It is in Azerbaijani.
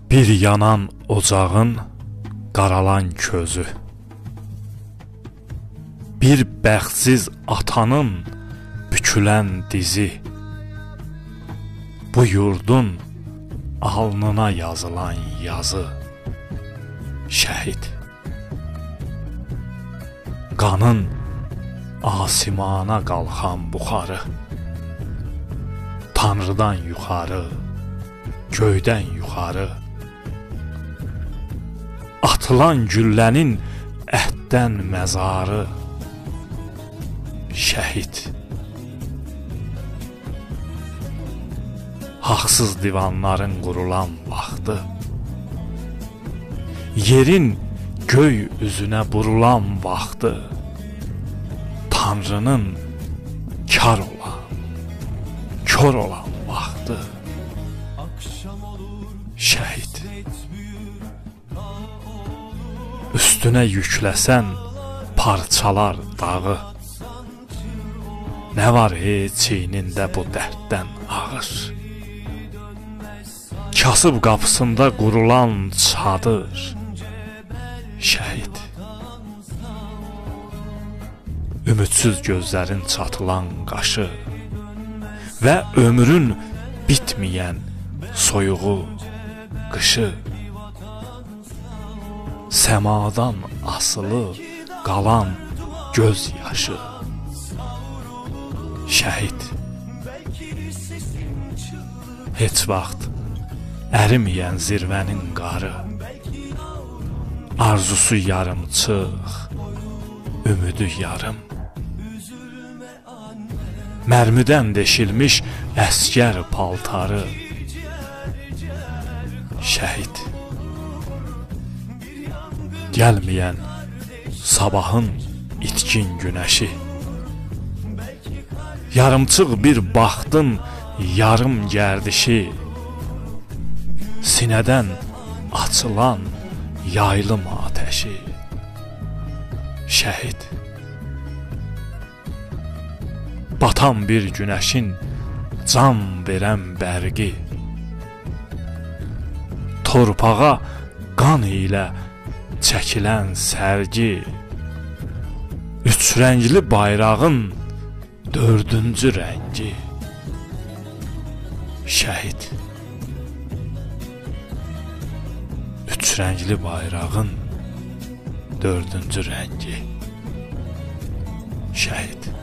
Bir yanan ocağın qaralan közü, bir bəxtsiz atanın bükülən dizi, bu yurdun alnına yazılan yazı, şəhid. Qanın asimana qalxan buxarı, Tanrıdan yuxarı, göydən yuxarı, atılan güllənin ətdən məzarı, şəhid. Haqsız divanların qurulan vaxtı, yerin göy üzünə burulan vaxtı, Tanrının kar olan, kör olan vaxtı, şəhid. Üstünə yükləsən parçalar dağı, nə var çiynində bu dərddən ağır? Kasıb qapısında qurulan çadır, şəhid. Ümidsiz gözlərin çatılan qaşı və ömrün bitməyən soyuğu, qışı, səmadan asılı qalan göz yaşı, şəhid. Heç vaxt əriməyən zirvənin qarı, arzusu yarımçıq, ümidi yarım, mərmidən deşilmiş əskər paltarı, şəhid. Gəlməyən sabahın itkin günəşi, yarımçıq bir baxtın yarım gərdişi, sinədən açılan yaylım atəşi, şəhid. Batan bir günəşin can verən bərqi, torpağa qan ilə çəkilən sərgi, üç rəngli bayrağın dördüncü rəngi, şəhid. Üç rəngli bayrağın dördüncü rəngi, şəhid.